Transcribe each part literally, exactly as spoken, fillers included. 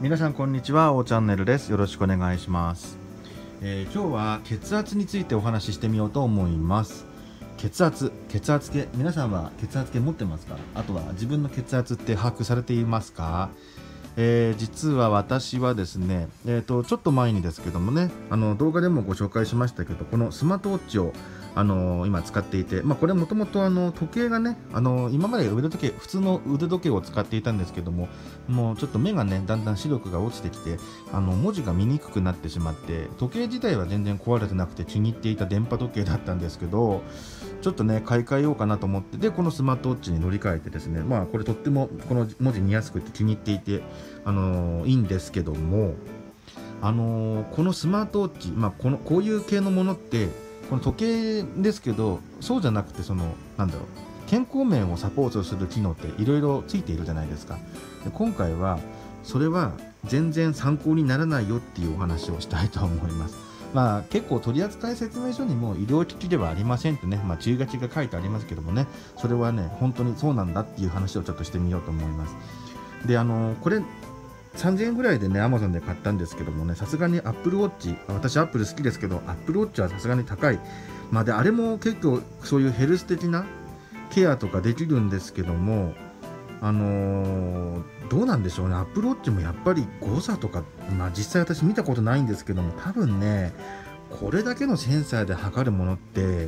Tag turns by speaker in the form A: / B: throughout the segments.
A: 皆さんこんにちは、おチャンネルです。よろしくお願いします。えー、今日は血圧についてお話ししてみようと思います。血圧、血圧計、皆さんは血圧計持ってますか？あとは自分の血圧って把握されていますか？えー、実は私はですね、えーと、ちょっと前にですけどもね、あの動画でもご紹介しましたけど、このスマートウォッチをあのー、今使っていて、まあ、これもともと時計がね、あのー、今まで腕時計、普通の腕時計を使っていたんですけども、もうちょっと目がね、だんだん視力が落ちてきて、あの文字が見にくくなってしまって、時計自体は全然壊れてなくて気に入っていた電波時計だったんですけど、ちょっとね、買い替えようかなと思って、で、このスマートウォッチに乗り換えてですね、まあ、これとってもこの文字見やすくて気に入っていて、あのー、いいんですけども、あのー、このスマートウォッチ、まあ、このこういう系のものって、この時計ですけど、そうじゃなくて、そのなんだろう、健康面をサポートする機能っていろいろついているじゃないですか。で、今回はそれは全然参考にならないよっていうお話をしたいと思います。まあ、結構取扱説明書にも医療機器ではありませんってね、まあ、注意書きが書いてありますけどもね、それはね、本当にそうなんだっていう話をちょっとしてみようと思います。で、あのー、これさんぜんえんぐらいでね、Amazon で買ったんですけどもね、さすがに Apple Watch、私 Apple 好きですけど、Apple Watch はさすがに高い。まあ、で、あれも結構そういうヘルス的なケアとかできるんですけども、あのー、どうなんでしょうね、Apple Watch もやっぱり誤差とか、まあ、実際私見たことないんですけども、多分ね、これだけのセンサーで測るものって、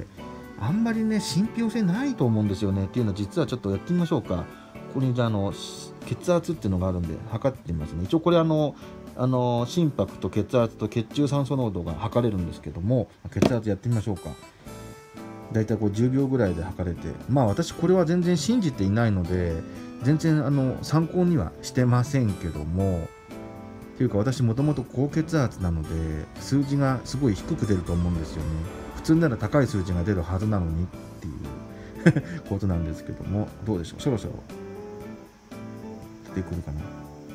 A: あんまりね、信憑性ないと思うんですよね。っていうのは、実はちょっとやってみましょうか。ここにじゃあ、あの血圧っていうのがあるんで測ってみますね。一応これあのあの心拍と血圧と血中酸素濃度が測れるんですけども、血圧やってみましょうか。だいたいこうじゅうびょうぐらいで測れて、まあ私これは全然信じていないので、全然あの参考にはしてませんけども、というか私もともと高血圧なので、数字がすごい低く出ると思うんですよね。普通なら高い数字が出るはずなのにっていうことなんですけども、どうでしょう、そろそろ出てくるかな。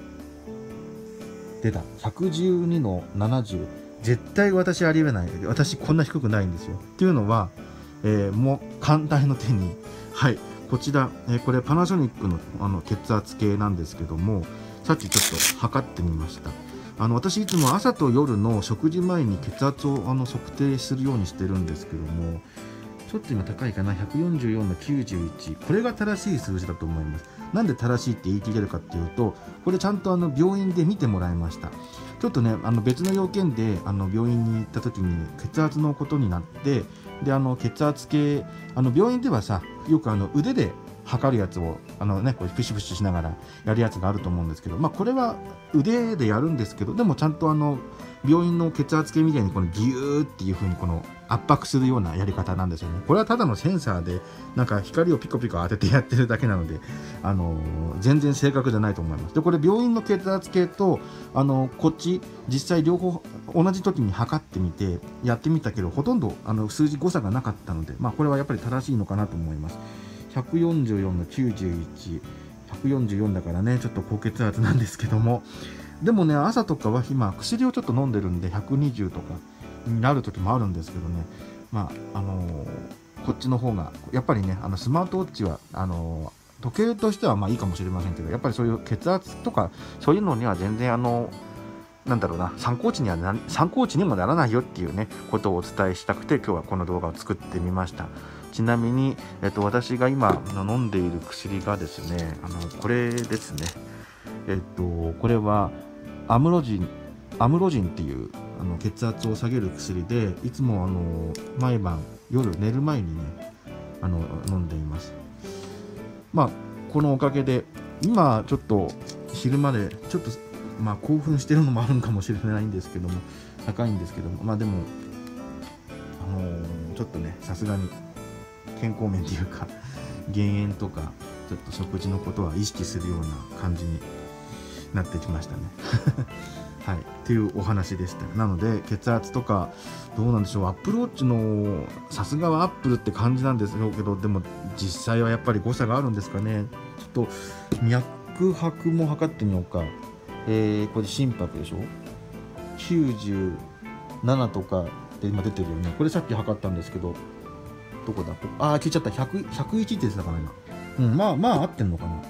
A: 出た。ひゃくじゅうにのななじゅう。絶対私ありえない。私こんな低くないんですよ。っていうのは、えー、もう簡単の手に、はい、こちら、えー、これパナソニックの、あの血圧計なんですけども、さっきちょっと測ってみました。あの私いつも朝と夜の食事前に血圧をあの測定するようにしてるんですけども、ちょっと今高いかな。ひゃくよんじゅうよんのきゅうじゅういち、これが正しい数字だと思います。なんで正しいって言い切れるかっていうと、これちゃんとあの病院で見てもらいました。ちょっとね、あの別の要件であの病院に行った時に血圧のことになって、で、あの血圧計、あの病院ではさ、よくあの腕で測るやつをあのね、こうプシュプシュしながらやるやつがあると思うんですけど、まあこれは腕でやるんですけど、でもちゃんとあの病院の血圧計みたいにこのギューっていう風にこの圧迫するようなやり方なんですよね。これはただのセンサーでなんか光をピコピコ当ててやってるだけなので、あのー、全然正確じゃないと思います。で、これ病院の血圧計とあのー、こっち実際両方同じ時に測ってみてやってみたけど、ほとんどあの数字誤差がなかったので、まあこれはやっぱり正しいのかなと思います。ひゃくよんじゅうよんのきゅうじゅういち、ひゃくよんじゅうよんだからね、ちょっと高血圧なんですけども、でもね、朝とかは今薬をちょっと飲んでるんでひゃくにじゅうとかになる時もあるんですけどね、まああのー、こっちの方がやっぱりね、あのスマートウォッチはあのー、時計としてはまあいいかもしれませんけど、やっぱりそういう血圧とかそういうのには全然あのなんだろうな、参考値にはな参考値にもならないよっていうねことをお伝えしたくて、今日はこの動画を作ってみました。ちなみに、えっと、私が今飲んでいる薬がですね、あのこれですね。えっとこれはアムロジンアムロジンっていうあの血圧を下げる薬で、いつもあの毎晩夜寝る前にねあの飲んでいます。まあこのおかげで今ちょっと昼までちょっとまあ興奮してるのもあるかもしれないんですけども、高いんですけども、まあでもあのー、ちょっとね、さすがに健康面っていうか減塩とかちょっと食事のことは意識するような感じになってきましたねはい、っていうお話でした。なので血圧とかどうなんでしょう、アップルウォッチのさすがはアップルって感じなんですけど、でも実際はやっぱり誤差があるんですかね。ちょっと脈拍も測ってみようか。えー、これ心拍でしょ、きゅうじゅうななとかって今出てるよね。これさっき測ったんですけど、どこだ、ああ消えちゃった。ひゃく、ひゃくいちって言ってたかな今。うん、まあまあ合ってんのかな。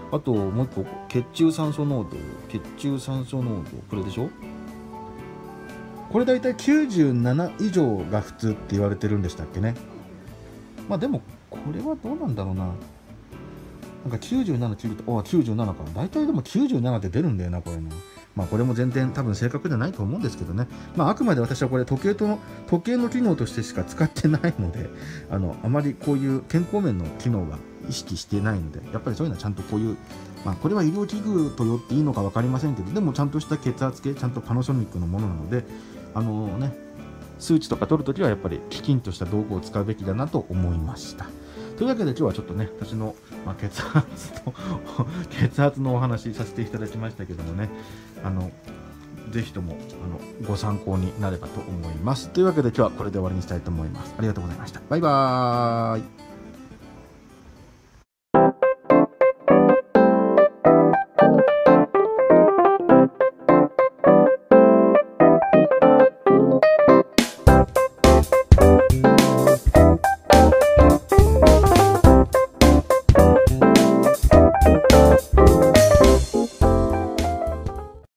A: あともう一個血中酸素濃度血中酸素濃度これでしょ。これだいたいきゅうじゅうなな以上が普通って言われてるんでしたっけね。まあでもこれはどうなんだろうな。なんかきゅうじゅうなな切ると、ああきゅうじゅうななか、大体でもきゅうじゅうななって出るんだよなこれね。まあこれも全然多分正確じゃないと思うんですけどね。まああくまで私はこれ時計との時計の機能としてしか使ってないので、あのあまりこういう健康面の機能は意識してないので、やっぱりそういうのはちゃんとこういう、まあこれは医療器具と言っていいのか分かりませんけど、でもちゃんとした血圧計、ちゃんとパナソニックのものなので、あのね数値とか取るときはやっぱりきちんとした道具を使うべきだなと思いました。というわけで今日はちょっとね私の、まあ、血圧と血圧のお話させていただきましたけどもね、あのぜひともあのご参考になればと思います。というわけで今日はこれで終わりにしたいと思います。ありがとうございました。バイバーイ。